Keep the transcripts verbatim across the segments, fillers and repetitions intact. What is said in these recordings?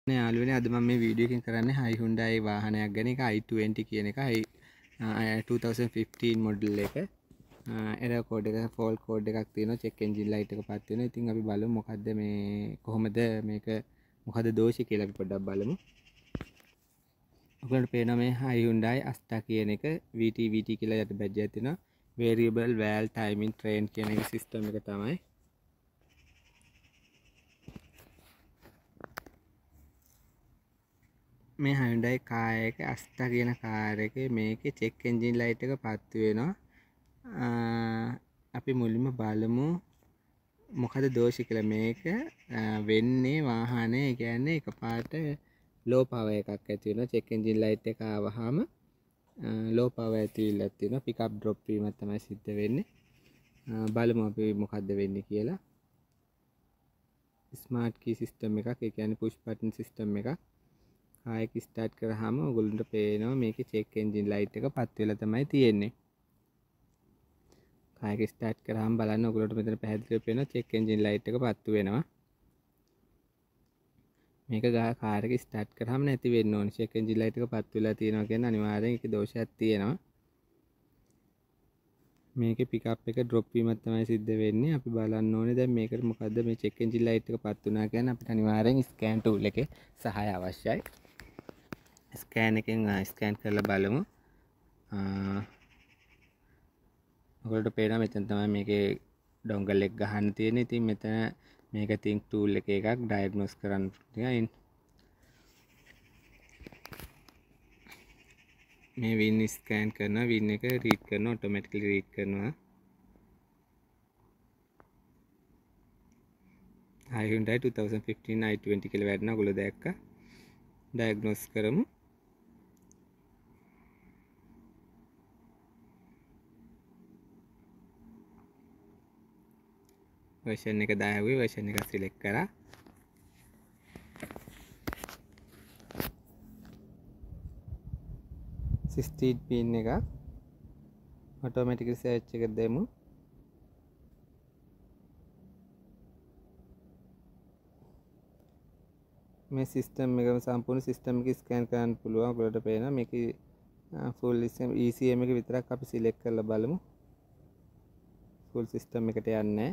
යාළුවනේ අද මම මේ වීඩියෝ එකකින් කරන්නේ Hyundai වාහනයක් ගැන. ඒක i twenty කියන එක twenty fifteen මොඩල් එක. error code එක fault code එකක් තියෙනවා. check engine light එක පත් වෙනවා. ඉතින් අපි බලමු මොකද්ද මේ කොහොමද මේක මොකද්ද දෝෂය කියලා අපි පොඩ්ඩක් බලමු. ඔයගොල්ලන්ට පේනවා මේ Hyundai Asta කියන එක V T V T කියලා යට බැජ් එකක් තියෙනවා. variable valve timing train කියන එක සිස්ටම් එක තමයි. මේ Hyundai car එක Asta කියන කාර් එකේ මේකේ check engine light එක පත් වෙනවා. අපි මුලින්ම බලමු මොකද දෝෂය කියලා. මේක වෙන්නේ වාහනේ කියන්නේ එකපාරට low power එකක් ඇති වෙනවා. check engine light එක ආවහම low power ඇතිවිල්ලක් තියෙනවා. pick up drop වීමක් තමයි සිද්ධ වෙන්නේ. බලමු අපි මොකද්ද වෙන්නේ කියලා. smart key system එකක්, ඒ කියන්නේ push button system එකක්. ආයෙක ස්ටාර්ට් කරාම ඔයගොල්ලන්ට පේනවා මේකේ check engine light එක පත් වෙලා තමයි තියෙන්නේ. ආයෙක ස්ටාර්ට් කරාම බලන්න ඔයගොල්ලන්ට මෙතන පැහැදිලිව පේනවා check engine light එක පත්තු වෙනවා. මේක ගා කාර් එක ස්ටාර්ට් කරාම නැති වෙන්න ඕනේ. check engine light එක පත් වෙලා තියෙනවා කියන්නේ අනිවාර්යෙන් ඒකේ දෝෂයක් තියෙනවා. මේකේ pick up එක drop වීමක් තමයි සිද්ධ වෙන්නේ. අපි බලන්න ඕනේ දැන් මේකට මොකද්ද මේ check engine light එක පත් වුණා කියන්නේ අපිට අනිවාර්යෙන් scan tool එකේ සහාය අවශ්‍යයි. ස්කෑන් එකෙන් ස්කෑන් කරලා බලමු. ඔයගොල්ලන්ට පේනවා මෙතන තමයි මේකේ ඩොන්ගල් එක ගහන්න තියෙන්නේ. ඉතින් මෙතන මේක think tool එක එකක් ඩයග්නෝස් කරන්න තියෙනවා. මේ වින් ස්කෑන් කරනවා. වින් එක රීඩ් කරනවා, ඔටෝමැටිකලි රීඩ් කරනවා. Hyundai twenty fifteen i twenty කියලා වැටෙනවා. ඔයගොල්ලෝ දැක්කා. ඩයග්නෝස් කරමු. version එක දායුවේ version එක select කරා. sixteen pin එක automatic search එක දෙමු. මේ system එකම සම්පූර්ණ system එක scan කරන්න පුළුවන්. ඔයගොල්ලන්ට පේනවා මේකේ full E C M එක විතරක් අපි select කරලා බලමු. full system එකට යන්නේ නැහැ.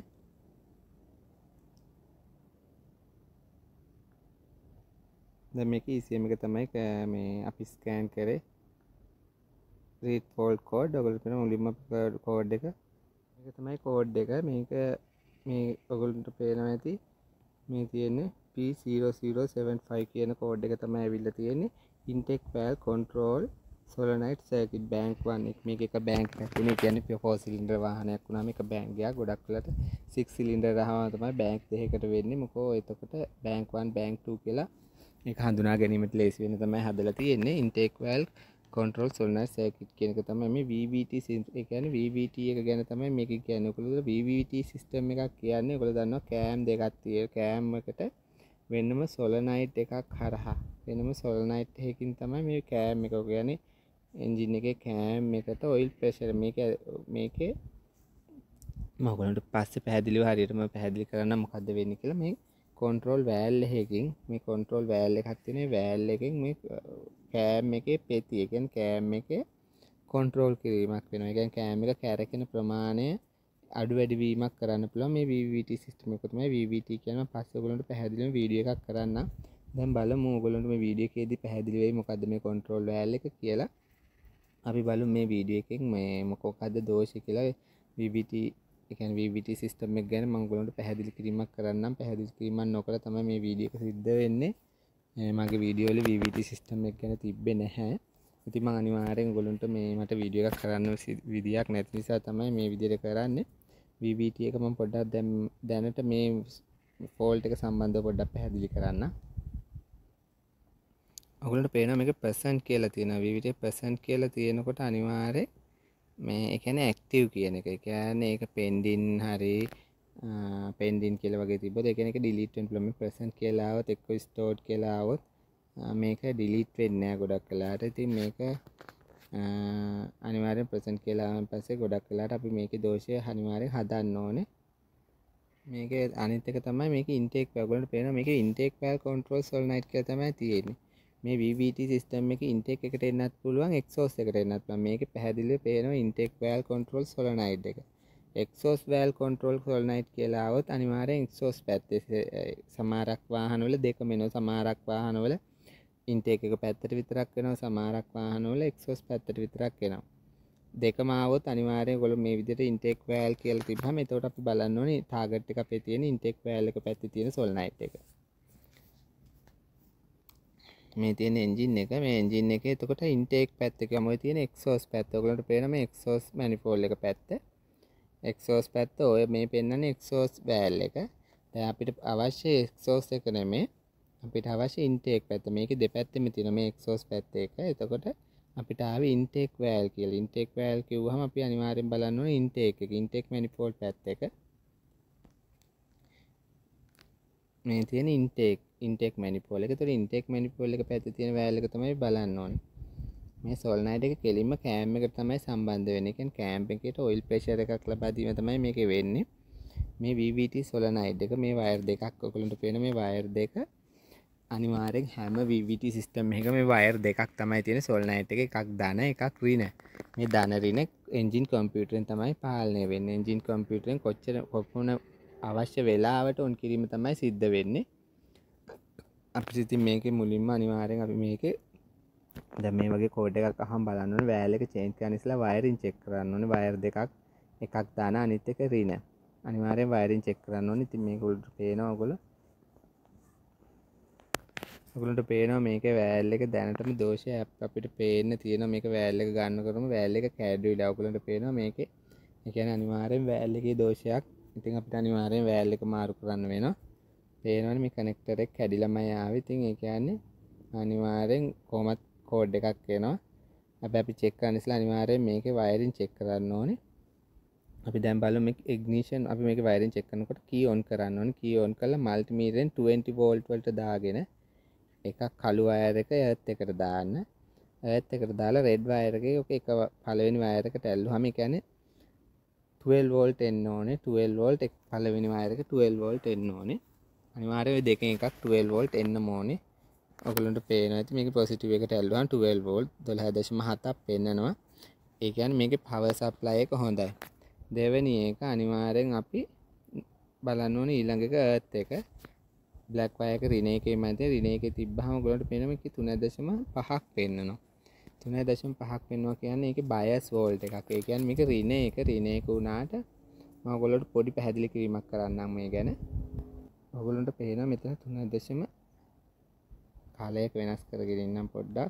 දැන් මේක E C M එක තමයි මේ අපි ස්කෑන් කරේ. read fault code ඔයගොල්ලෝ කියන මුලින්ම කෝඩ් එක මේක තමයි කෝඩ් එක. මේක මේ ඔයගොල්ලන්ට පේනවා ඇති මේ තියෙන්නේ P zero zero seven five කියන කෝඩ් එක තමයි ඇවිල්ලා තියෙන්නේ. intake valve control solenoid circuit bank one එක. මේක එක බැංක් එකක් වෙන කියන්නේ four cylinder වාහනයක් වුණාම එක බැංක් ගියා. ගොඩක් වෙලට six cylinder රහම තමයි බැංක් දෙකකට වෙන්නේ. මොකෝ එතකොට bank one bank two කියලා මේක හඳුනා ගැනීමට ලේසි වෙන තමයි හදලා තියෙන්නේ. intake valve control solenoid circuit කියන එක තමයි මේ V V T ඒ කියන්නේ V V T එක ගැන තමයි මේක කියන්නේ. ඔයගොල්ලෝ V V T system එකක් කියන්නේ ඔයගොල්ලෝ දන්නවා cam දෙකක් තියෙන cam එකට වෙනම solenoid එකක් හරහා වෙනම solenoid එකකින් තමයි මේ cam එක කියන්නේ engine එකේ cam එකට oil pressure මේක මේකේ මම ඔයගොල්ලන්ට පස්සේ පැහැදිලිව හරියටම පැහැදිලි කරන්න මොකද්ද වෙන්නේ කියලා. මේ control valve එකකින් මේ control valve එකක් තියෙන valve එකෙන් මේ cam එකේ පෙති ඒ කියන්නේ cam එකේ control කිරීමක් වෙනවා. ඒ කියන්නේ cam එක කැරකෙන ප්‍රමාණය අඩු වැඩි වීමක් කරන්න පුළුවන් මේ V V T system එක තමයි V V T කියන්නේ. පස්සේ ඔයගොල්ලන්ට පැහැදිලිව වීඩියෝ එකක් කරන්න. දැන් බලමු ඔයගොල්ලන්ට මේ වීඩියෝ එකේදී පැහැදිලි වෙයි මොකද්ද මේ control valve එක කියලා. අපි බලමු මේ වීඩියෝ එකෙන් මේ මොකක්ද දෝෂය කියලා. V V T ඒ කියන්නේ V V T system එක ගැන මම ඔයගොල්ලන්ට පැහැදිලි කිරීමක් කරන්නම්. පැහැදිලි කිරීමක් නොකර තමයි මේ වීඩියෝ එක සිද්ධ වෙන්නේ. මගේ වීඩියෝ වල V V T system එක ගැන තිබ්බේ නැහැ. ඉතින් මම අනිවාර්යෙන් ඔයගොල්ලන්ට මේ මට වීඩියෝ එකක් කරන්න විදියක් නැති නිසා තමයි මේ විදිහට කරන්නේ. V V T එක මම පොඩ්ඩක් දැන් දැනට මේ fault එක සම්බන්ධව පොඩ්ඩක් පැහැදිලි කරන්න. ඔයගොල්ලන්ට පේනවා මේක percent කියලා තියෙනවා. V V T percent කියලා තියෙනකොට අනිවාර්යෙන් මේ ඒ කියන්නේ active කියන එක. ඒ කියන්නේ ඒක pending හරි pending කියලා වගේ තිබ්බොත් ඒ කියන්නේ ඒක delete වෙන්න පුළුවන්. percent කියලා આવොත් එක්ක stored කියලා આવොත් මේක delete වෙන්නේ නැහැ ගොඩක් වෙලාට. ඉතින් මේක අනිවාර්යෙන් percent කියලා ආවන් පස්සේ ගොඩක් වෙලාට අපි මේකේ දෝෂය අනිවාර්යෙන් හදන්න ඕනේ. මේකේ අනිත් එක තමයි මේක ඉන්ටේක් වැල්ව්. ඔයගොල්ලන්ට පේනවා මේකේ ඉන්ටේක් වැල්ව් කන්ට්‍රෝල් සොලනයිට් කියලා තමයි තියෙන්නේ. මේ V V T සිස්ටම් එකේ ඉන්ටේක් එකට එන්නත් පුළුවන් එක්සෝස් එකට එන්නත් පුළුවන්. මේකේ පැහැදිලිව පේනවා ඉන්ටේක් වැල්ව් කන්ට්‍රෝල් සොලනයිට් එක. එක්සෝස් වැල්ව් කන්ට්‍රෝල් සොලනයිට් කියලා આવොත් අනිවාර්යෙන් එක්සෝස් පැත්තේ සමහරක් වාහනවල දෙකම එනවා. සමහරක් වාහනවල ඉන්ටේක් එක පැත්තට විතරක් වෙනවා. සමහරක් වාහනවල එක්සෝස් පැත්තට විතරක් එනවා. දෙකම આવොත් අනිවාර්යෙන් ඔයගොල්ලෝ මේ විදිහට ඉන්ටේක් වැල්ව් කියලා තිබ්බම එතකොට අපි බලන්න ඕනේ ටාගට් එක අපේ තියෙන ඉන්ටේක් වැල්ව් එක පැත්තේ තියෙන සොලනයිට් එක. මේ තියෙන එන්ජින් එක මේ එන්ජින් එකේ එතකොට ඉන්ටේක් පැත්ත එකම ඔය තියෙන එක්සෝස් පැත්ත. ඔයගොල්ලන්ට පේන මේ එක්සෝස් මැනිෆෝල්ඩ් එක පැත්ත. එක්සෝස් පැත්ත ඔය මේ පෙන්නන්නේ එක්සෝස් වැල්ව් එක. දැන් අපිට අවශ්‍ය එක්සෝස් එක නෙමෙයි. අපිට අවශ්‍ය ඉන්ටේක් පැත්ත. මේකේ දෙපැත්තෙම තියෙන මේ එක්සෝස් පැත්ත එක. එතකොට අපිට ආවේ ඉන්ටේක් වැල්ව් කියලා. ඉන්ටේක් වැල්ව් කිව්වහම අපි අනිවාර්යෙන් බලන්න ඕනේ ඉන්ටේක් එක. ඉන්ටේක් මැනිෆෝල්ඩ් පැත්ත එක. මේ තියෙන ඉන්ටේක් ඉන්ටේක් මැනිෆෝල්ඩ් එක. ඒතකොට ඉන්ටේක් මැනිෆෝල්ඩ් එක පැත්තේ තියෙන වැල්ව් එක තමයි බලන්න ඕනේ. මේ සොලනයිට් එක කෙලින්ම කෑම් එකට තමයි සම්බන්ධ වෙන්නේ. ඒ කියන්නේ කෑම් එකේට ඔයිල් ප්‍රෙෂර් එකක් ලබා දීම තමයි මේකේ වෙන්නේ. මේ V V T සොලනයිට් එක මේ වයර් දෙකක් ඔයගොල්ලන්ට පේන මේ වයර් දෙක අනිවාර්යෙන් හැම V V T සිස්ටම් එකක මේ වයර් දෙකක් තමයි තියෙන සොලනයිට් එක. එකක් ධන එකක් ඍණ. මේ ධන ඍණ එන්ජින් කම්පියුටරෙන් තමයි පාලනය වෙන්නේ. එන්ජින් කම්පියුටරෙන් කොච්චර කොපමණ අවශ්‍ය වෙලාවට ඔන් කිරීම තමයි සිද්ධ වෙන්නේ. අපිට ඉතින් මේකේ මුලින්ම අනිවාර්යෙන් අපි මේකේ දැන් මේ වගේ කෝඩ් එකක් අහම බලන්න ඕනේ. වයර් එක චේන්ජ් කරන්න ඉස්සලා වයරින් චෙක් කරන්න ඕනේ. වයර් දෙකක් එකක් ධන අනිත් එක ඍණ. අනිවාර්යෙන් වයරින් චෙක් කරන්න ඕනේ. ඉතින් මේක උඩට පේනවා ඔයගොල්ලෝ ඔයගොල්ලන්ට පේනවා මේකේ වෑල් එක දැනටම දෝෂයක් අපිට පේන්න තියෙනවා. මේක වෑල් එක ගන්නකොටම වෑල් එක කැඩුවිලා ඔයගොල්ලන්ට පේනවා මේකේ. ඒ කියන්නේ අනිවාර්යෙන් වෑල් එකේ දෝෂයක්. ඉතින් අපිට අනිවාර්යෙන් වෑල් එක මාරු කරන්න වෙනවා. පේනවනේ මේ කනෙක්ටර් එක කැඩිලාමයි ආවේ. ඉතින් ඒ කියන්නේ අනිවාර්යෙන් කොහොමත් කෝඩ් එකක් එනවා. හැබැයි අපි චෙක් කරන්න ඉස්සලා අනිවාර්යෙන් මේකේ වයරින් චෙක් කරන්න ඕනේ. අපි දැන් බලමු මේක ඉග්නිෂන් අපි මේකේ වයරින් චෙක් කරනකොට කී ඔන් කරන්න ඕනේ. කී ඔන් කරලා මල්ටිමීටරෙන් twenty වෝල්ට් වලට දාගෙන එකක් කළු වයර් එක එර්ත් එකට දාන්න. එර්ත් එකට දාලා රෙඩ් වයර් එකේ ඔක එක පළවෙනි වයර් එකට ඇල්ලුවාම ඒ කියන්නේ twelve වෝල්ට් එන්න ඕනේ. twelve වෝල්ට් එක පළවෙනි වයර් එක twelve වෝල්ට් එන්න ඕනේ. අනිවාර්යයෙන් ඔය දෙකෙන් එකක් twelve වෝල්ට් එන්නම ඕනේ. ඔයගොල්ලන්ට පේනවා ඇති මේකේ පොසිටිව් එකට ඇල්ලුවාම twelve වෝල්ට් twelve දශම හතක් පෙන්නනවා. ඒ කියන්නේ මේකේ පවර් සප්ලයි එක හොඳයි. දෙවෙනි එක අනිවාර්යෙන් අපි බලන්න ඕනේ ඊළඟ එක එර්ත් එක බ්ලැක් වයර් එක ඍණ එකේ මැද ඍණ එකේ තිබ්බහම ඔයගොල්ලන්ට පේනවා මේකේ three දශම five පෙන්නනවා. three දශම five පෙන්නවා කියන්නේ ඒකේ බයස් වෝල්ට් එකක්. ඒ කියන්නේ මේක ඍණ එක ඍණ එක වුණාට මම ඔයගොල්ලන්ට පොඩි පැහැදිලි කිරීමක් කරන්නම් මේ ගැන. ඔයගොල්ලන්ට පේනවා මෙතන three දශම කාලයක වෙනස් කරගෙන ඉන්නම් පොඩ්ඩක්.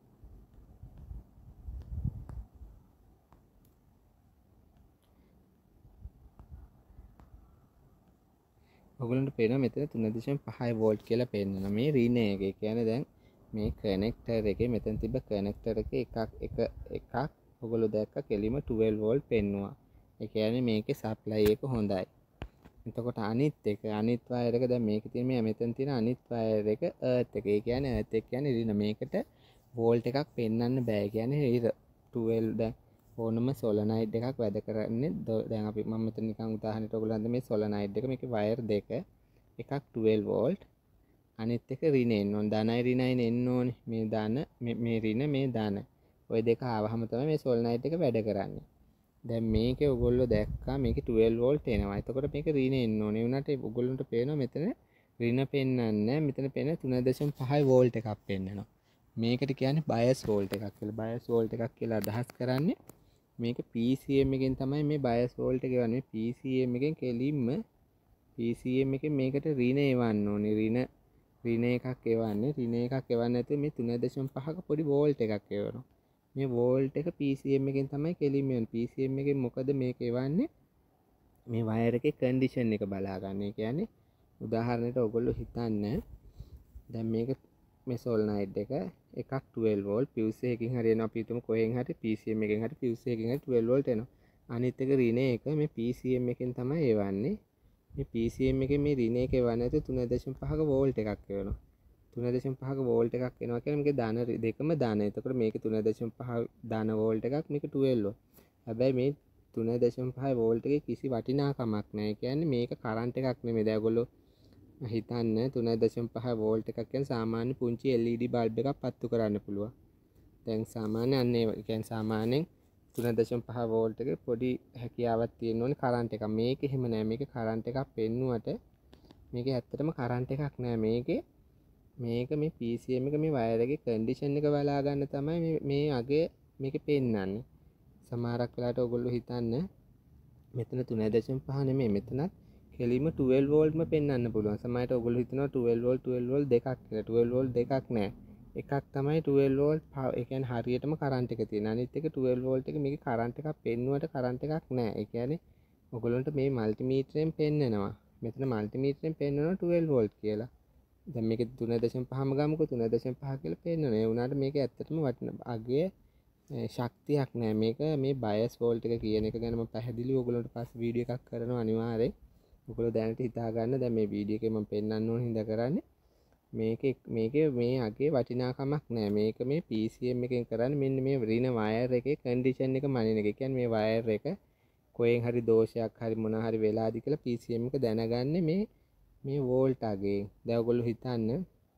ඔයගොල්ලන්ට පේනවා මෙතන three දශම five වෝල්ට් කියලා පෙන්නනවා මේ රීන එක. ඒ කියන්නේ දැන් මේ කනෙක්ටර් එකේ මෙතන තිබ්බ කනෙක්ටර් එකේ එකක් එක එකක් ඔයගොල්ලෝ දැක්ක කෙලිම twelve වෝල්ට් පෙන්නුවා. ඒ කියන්නේ මේකේ සප්ලයි එක හොඳයි. එතකොට අනිත් එක අනිත් වයර් එක දැන් මේකේ තියෙන මේ මෙතන තියෙන අනිත් වයර් එක එර්ත් එක. ඒ කියන්නේ එර්ත් එක කියන්නේ රීන මේකට වෝල්ට් එකක් පෙන්වන්න බෑ. ඒ කියන්නේ twelve දැන් ඕනම සොලනයිඩ් එකක් වැඩ කරන්නේ දැන් අපි මම මෙතන නිකන් උදාහරණයක් ඔයගොල්ලන්ට මේ සොලනයිඩ් එක මේකේ වයර් දෙක එකක් twelve වෝල්ට් අනිත් එක ඍණ එන්න ඕන ධනයි ඍණයි එන්න ඕනේ මේ ධන මේ ඍණ මේ ධන ඔය දෙක ආවහම තමයි මේ සොලනයිඩ් එක වැඩ කරන්නේ. දැන් මේකේ ඔයගොල්ලෝ දැක්කා මේකේ twelve වෝල්ට් එනවා. එතකොට මේක ඍණ එන්න ඕනේ. ඒ වුණාට ඔයගොල්ලන්ට පේනවා මෙතන ඍණ පෙන්වන්නේ මෙතන පේන three දශම five වෝල්ට් එකක් පෙන්වනවා. මේකට කියන්නේ බයස් වෝල්ට් එකක් කියලා. බයස් වෝල්ට් එකක් කියලා අදහස් කරන්නේ මේක P C M එකෙන් තමයි මේ බයස් වෝල්ට් එක ගන්නේ. P C M එකෙන් කෙලින්ම P C M එකෙන් මේකට ඍණ එවන්න ඕනේ. ඍණ ඍණ එකක් එවන්නේ. ඍණ එකක් එවන්නේ නැත්නම් මේ three දශම five ක පොඩි වෝල්ට් එකක් එවනවා. මේ වෝල්ට් එක P C M එකෙන් තමයි කෙලින්ම එන්නේ. P C M එකෙන් මොකද මේක එවන්නේ? මේ වයර් එකේ කන්ඩිෂන් එක බලා ගන්න. ඒ කියන්නේ උදාහරණයක් ඔයගොල්ලෝ හිතන්න දැන් මේක මේ සොලනයිඩ් එක එකක් twelve වෝල්ට් fuse එකකින් හරි එනවා. අපි හිතමු කොහෙන් හරි P C M එකෙන් හරි fuse එකකින් හරි twelve වෝල්ට් එනවා. අනිත් එක ඍණ එක මේ P C M එකෙන් තමයි එවන්නේ. මේ P C M එකේ මේ ඍණ එක එවන්නේ නැත්නම් three දශම five ක වෝල්ට් එකක් එවනවා. three දශම five ක වෝල්ට් එකක් එනවා කියන්නේ මේකේ ධන දෙකම ධන. එතකොට මේකේ three දශම five ධන වෝල්ට් එකක් මේක twelve වෝල්ට්. හැබැයි මේ තුන දශම පහ වෝල්ට් එකේ කිසි වටිනාකමක් නැහැ. ඒ කියන්නේ මේක කරන්ට් එකක් නෙමෙයි. දැන් ඔයගොල්ලෝ හිතන්න තුන දශම පහ වෝල්ට් එකක් කියන්නේ සාමාන්‍ය පුංචි එල් ඊ ඩී බල්බ් එකක් පත්තු කරන්න පුළුවන්. දැන් සාමාන්‍ය අන්න ඒ කියන්නේ සාමාන්‍යයෙන් තුන දශම පහ වෝල්ට් එකේ පොඩි හැකියාවක් තියෙන ඕනේ කරන්ට් එකක්. මේක එහෙම නෑ. මේක කරන්ට් එකක් පෙන්නුවට මේක ඇත්තටම කරන්ට් එකක් නෑ. මේකේ මේක මේ පී සී එම් එක මේ වයර් එකේ කන්ඩිෂන් එක බලා ගන්න තමයි මේ මේ අගේ මේකේ පෙන්නන්නේ. සමහරක් වෙලාවට ඔයගොල්ලෝ හිතන්න මෙතන තුන දශම පහ නෙමෙයි මෙතනත් කෙලිම ටුවෙල්ව් වෝල්ට්ම පෙන්වන්න පුළුවන්. සමහරට ඔයගොල්ලෝ හිතනවා ටුවෙල්ව් වෝල්ට් ටුවෙල්ව් වෝල්ට් දෙකක් කියලා. ටුවෙල්ව් වෝල්ට් දෙකක් නෑ. එකක් තමයි ටුවෙල්ව් වෝල්ට් ඒ කියන්නේ හරියටම කරන්ට් එක තියෙන. අනිත් එක ටුවෙල්ව් වෝල්ට් එක මේකේ කරන්ට් එකක් පෙන්නුවට කරන්ට් එකක් නෑ. ඒ කියන්නේ ඔයගොල්ලන්ට මේ මල්ටිමීටරයෙන් පෙන්නනවා. මෙතන මල්ටිමීටරයෙන් පෙන්නනවා ටුවෙල්ව් වෝල්ට් කියලා. දැන් මේක තුන දශම පහම ගමුකෝ තුන දශම පහ කියලා පෙන්නනවා. ඒ වුණාට මේක ඇත්තටම වටින අගේ ශක්තියක් නෑ. මේක මේ බයස් වෝල්ට් එක කියන එක ගැන මම පැහැදිලිව ඔයගොල්ලන්ට පස්සේ වීඩියෝ එකක් කරනවා අනිවාර්යෙන්. ඔයගොල්ලෝ දැනට හිතා ගන්න. දැන් මේ වීඩියෝ එකේ මම පෙන්නන්න ඕන හින්දා කරන්නේ. මේකේ මේකේ මේ අගේ වටිනාකමක් නෑ. මේක මේ පී සී එම් එකෙන් කරන්නේ මෙන්න මේ රින වයර් එකේ කන්ඩිෂන් එක මනින එක. කියන්නේ මේ වයර් එක කොහෙන් හරි දෝෂයක් හරි මොන හරි වෙලාදි කියලා පී සී එම් එක දැනගන්නේ මේ මේ වෝල්ට් අගේ. දැන් ඔයගොල්ලෝ හිතන්න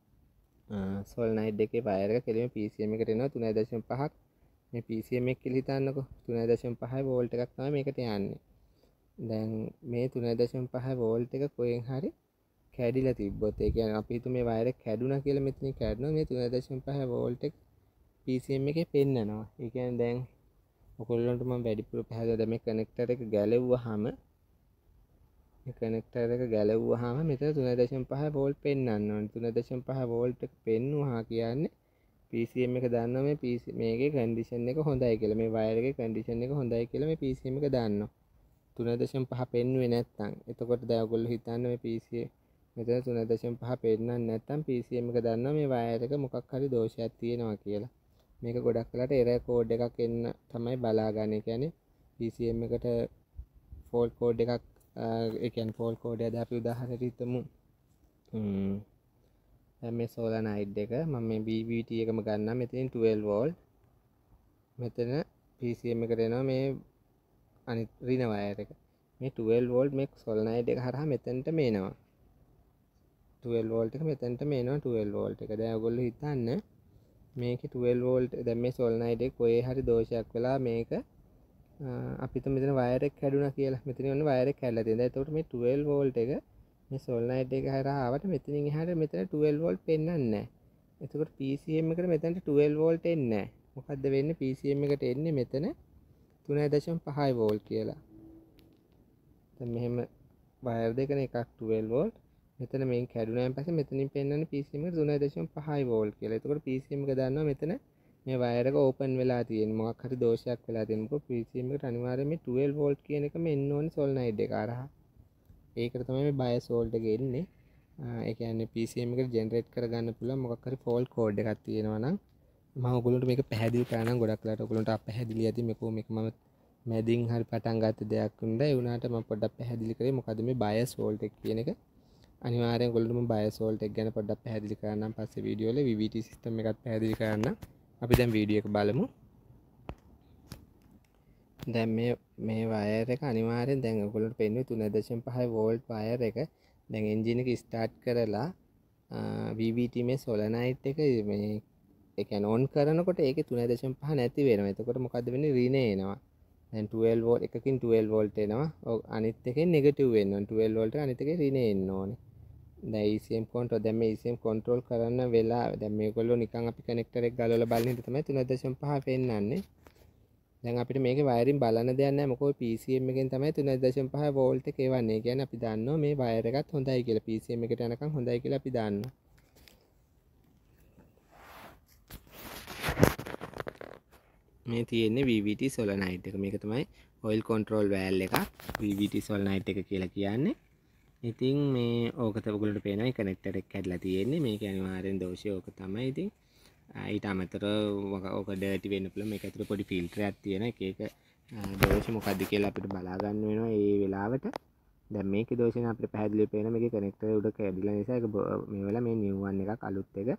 සොලනයිඩ් එකේ වයර් එක කෙලිම පී සී එම් එකට එනවා තුන දශම පහක්. මේ පී සී එම් එක කියලා හිතන්නකෝ තුන දශම පහයි වෝල්ට් එකක් තමයි මේකට යන්නේ. දැන් මේ තුන දශම පහ වෝල්ට් එක කොහෙන් හරි කැඩිලා තිබ්බොත් ඒ කියන්නේ අපි හිතමු මේ වයර් එක කැඩුනා කියලා මෙතනින් කැඩුණා මේ තුන දශම පහ වෝල්ට් එක පී සී එම් එකේ පෙන්නනවා. ඒ කියන්නේ දැන් ඔයගොල්ලන්ට මම වැඩිපුර පැහැදිලි දැන් මේ කනෙක්ටර් එක ගැලවුවාම මේ කනෙක්ටර් එක ගැලවුවාම මෙතන තුන දශම පහ වෝල්ට් පෙන්වන්න ඕනේ. තුන දශම පහ වෝල්ට් එක පෙන්නුවා කියන්නේ පී සී එම් එක දන්නවා මේ පී සී මේකේ කන්ඩිෂන් එක හොඳයි කියලා. මේ වයර් එකේ කන්ඩිෂන් එක හොඳයි කියලා මේ පී සී එම් එක දන්නවා. තුන දශම පහ පෙන්නුවේ නැත්නම් එතකොට දැන් ඔයගොල්ලෝ හිතන්න මේ පී සී මෙතන තුන දශම පහ පෙන්නන්නේ නැත්නම් පී සී එම් එක දන්නවා මේ වයර් එක මොකක් හරි දෝෂයක් තියෙනවා කියලා. මේක ගොඩක් වෙලාට එරර් කෝඩ් එකක් එන්න තමයි බලාගන්නේ. කියන්නේ පී සී එම් එකට ෆෝල්ට් කෝඩ් එකක් ඒ කියන්නේ ෆෝල්ට් කෝඩ් එක අපි උදාහරණයක් හිතමු. ම්ම් දැන් මේ සෝලනයිඩ් එක මම මේ බී වී ටී එකම ගන්නම්. මෙතනින් ටුවෙල්ව් වෝල්ට් මෙතන පී සී එම් එකට එනවා මේ අනිත් රින වයර් එක. මේ ටුවෙල්ව් වෝල්ට් මේ සොලනයිඩ් එක හරහා මෙතනට මේනවා. ටුවෙල්ව් වෝල්ට් එක මෙතනට මේනවා ටුවෙල්ව් වෝල්ට් එක. දැන් ඔයගොල්ලෝ හිතන්න මේකේ ටුවෙල්ව් වෝල්ට් දැන් මේ සොලනයිඩ් එක කොහේ හරි දෝෂයක් වෙලා මේක අපිට මෙතන වයර් එක කැඩුනා කියලා. මෙතන ඔන්න වයර් එක කැඩලා තියෙනවා. එතකොට මේ ටුවෙල්ව් වෝල්ට් එක මේ සොලනයිඩ් එක හරහා ආවට මෙතනින් එහාට මෙතන ටුවෙල්ව් වෝල්ට් පෙන්වන්නේ නැහැ. එතකොට පී සී එම් එකට මෙතනට ටුවෙල්ව් වෝල්ට් එන්නේ නැහැ. මොකද්ද වෙන්නේ? පී සී එම් එකට එන්නේ මෙතන තුන දශම පහයි වෝල්ට් කියලා. දැන් මෙහෙම වයර් දෙකනේ එකක් ටුවෙල්ව් වෝල්ට්. මෙතන මේක කැඩුනාන් පස්සේ මෙතනින් පෙන්වන්නේ පී සී එම් එකට තුන දශම පහයි වෝල්ට් කියලා. එතකොට පී සී එම් එක දන්නවා මෙතන මේ වයර් එක ඕපන් වෙලා තියෙන මොකක් හරි දෝෂයක් වෙලා තියෙන. මොකද පී සී එම් එකට අනිවාර්යයෙන් මේ ටුවෙල්ව් වෝල්ට් කියන එකම එන්න ඕනේ සොලනයිඩ් එක හරහා. ඒකට තමයි මේ බයස් වෝල්ට් එක එන්නේ. ඒ කියන්නේ පී සී එම් එකට ජෙනරේට් කරගන්න පුළුවන් මොකක් හරි ෆෝල්ට් කෝඩ් එකක් තියෙනවා නම් මම ඔයගොල්ලන්ට මේක පැහැදිලි කරනම් ගොඩක් වෙලාට ඔයගොල්ලන්ට අපැහැදිලි ඇති මේක මේක මම මැදින් හරි පටන් ගත්ත දෙයක් වුණා. ඒ වුණාට මම පොඩ්ඩක් පැහැදිලි කරේ මොකද මේ බයස් වෝල්ට් එක කියන එක. අනිවාර්යෙන් ඔයගොල්ලන්ට මම බයස් වෝල්ට් එක ගැන පොඩ්ඩක් පැහැදිලි කරන්නම් පස්සේ වීඩියෝ වල වී වී ටී සිස්ටම් එකත් පැහැදිලි කරන්නම්. අපි දැන් වීඩියෝ එක බලමු. දැන් මේ මේ වයර් එක අනිවාර්යෙන් දැන් ඔයගොල්ලන්ට පෙන්වන්නේ තුන දශම පහයි වෝල්ට් වයර් එක. දැන් එන්ජින් එක ස්ටාර්ට් කරලා වී වී ටී මේ සොලනයිඩ් එක මේ ඒ කියන්නේ ඔන් කරනකොට ඒකේ තුන දශම පහ නැති වෙනවා. එතකොට මොකද්ද වෙන්නේ? රින එනවා. දැන් ටුවෙල්ව් වෝල්ට් එකකින් ටුවෙල්ව් වෝල්ට් එනවා. අනිත් එකෙන් නෙගටිව් වෙන්න ඕනේ. ටුවෙල්ව් වෝල්ට් එක අනිත් එකේ රින එන්න ඕනේ. දැන් ඊ සී එම් කන්ට්‍රෝල් දැන් මේ ඊ සී එම් කන්ට්‍රෝල් කරන්න වෙලා දැන් මේගොල්ලෝ නිකන් අපි කනෙක්ටර් එක ගලවලා බලන හින්දා තමයි තුන දශම පහ පෙන්නන්නේ. දැන් අපිට මේකේ වයරින් බලන්න දෙයක් නැහැ. මොකද පී සී එම් එකෙන් තමයි තුන දශම පහ වෝල්ට් එක එවන්නේ. ඒ කියන්නේ අපි දන්නවා මේ වයර් එකත් හොඳයි කියලා. පී සී එම් එකට යනකම් හොඳයි කියලා අපි දන්නවා. මේ තියෙන්නේ වී වී ටී සොලනයිඩ් එක. මේක තමයි ඔයිල් කන්ට්‍රෝල් වෑල් එක. වී වී ටී සොලනයිඩ් එක කියලා කියන්නේ. ඉතින් මේ ඕක තමයි ඔයගොල්ලන්ට පේනවා කනෙක්ටර් එක කැඩලා තියෙන්නේ. මේක අනිවාර්යෙන් දෝෂය ඕක තමයි. ඉතින් ඊට අමතරව ඕක ඩර්ටි වෙන්න පුළුවන්. මේක ඇතුලේ පොඩි ෆිල්ටරයක් තියෙනවා. එක එක දෝෂ මොකද්ද කියලා අපිට බලා ගන්න වෙනවා ඒ වෙලාවට. දැන් මේකේ දෝෂය නම් අපිට පැහැදිලිව පේනවා. මේකේ කනෙක්ටර් උඩ කැඩිලා නිසා ඒක මේ වෙලාව මේ නිව් වන් එකක් අලුත් එක.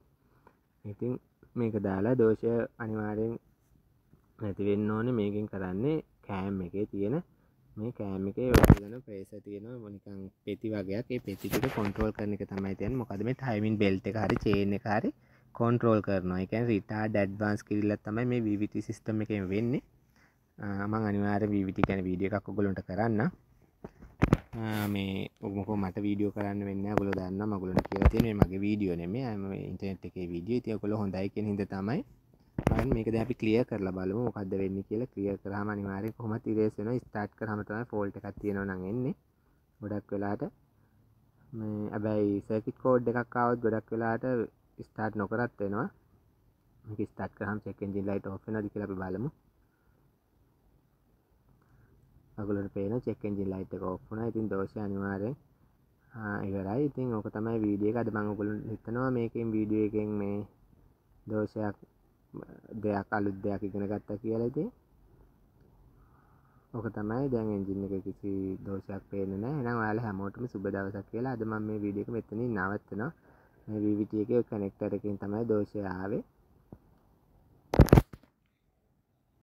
ඉතින් මේක දාලා දෝෂය අනිවාර්යෙන් නැති වෙන්න ඕනේ. මේකෙන් කරන්නේ කෑම් එකේ තියෙන මේ කෑම් එකේ ඔයගොල්ලෝ ප්‍රෙෂර් තියෙනවා නිකන් පෙති වගේක්. ඒ පෙති ටික කන්ට්‍රෝල් කරන එක තමයි තියෙන්නේ. මොකද මේ ටයිමින් බෙල්ට් එක හරි චේන් එක හරි කන්ට්‍රෝල් කරනවා. ඒ කියන්නේ රිටාර්ඩ් ඇඩ්වාන්ස් කිරිල්ලක් තමයි මේ වී වී ටී සිස්ටම් එකෙන් වෙන්නේ. මම අනිවාර්යෙන් වී වී ටී ගැන වීඩියෝ එකක් ඔයගොල්ලන්ට කරන්න. මේ මොකෝ මට වීඩියෝ කරන්න වෙන්නේ නැහැ. ඔයගොල්ලෝ දන්නවා මම ඔයගොල්ලන්ට කියලා තියෙන මේ මගේ වීඩියෝ නෙමෙයි. මේ ඉන්ටර්නෙට් එකේ වීඩියෝ. ඉතින් ඔයගොල්ලෝ හොඳයි කියන හින්දා තමයි බලන්න මේක දැන් අපි ක්ලියර් කරලා බලමු මොකද්ද වෙන්නේ කියලා. ක්ලියර් කරාම අනිවාර්යෙන් කොහොමද ඉරේස් වෙනවා. ස්ටාර්ට් කරාම තමයි ෆෝල්ට් එකක් තියෙනවා නම් එන්නේ. ගොඩක් වෙලාට මේ හැබැයි සර්කිට් කෝඩ් එකක් ආවොත් ගොඩක් වෙලාට ස්ටාර්ට් නොකරත් වෙනවා. මේක ස්ටාර්ට් කරාම චෙක් එන්ජින් ලයිට් ඔෆ් වෙනවද කියලා අපි බලමු. ඔයගොල්ලන්ට පේන චෙක් එන්ජින් ලයිට් එක ඔෆ් වුණා. ඉතින් දෝෂය අනිවාර්යෙන් ඉවරයි. ඉතින් ඕක තමයි වීඩියෝ එක. අද මම ඔයගොල්ලන්ට හිතනවා මේකෙන් වීඩියෝ එකෙන් මේ දෝෂයක් දෙයක් අලුත් දෙයක් ඉගෙන ගත්තා කියලා. ඉතින් ඕක තමයි දැන් එන්ජින් එකේ කිසි දෝෂයක් පේන්නේ නැහැ. එහෙනම් ඔයාලා හැමෝටම සුබ දවසක් කියලා. අද මම මේ වීඩියෝ එක මෙතනින් නවත්තනවා. මේ වී වී ටී එකේ කනෙක්ටර් එකකින් තමයි දෝෂය ආවේ.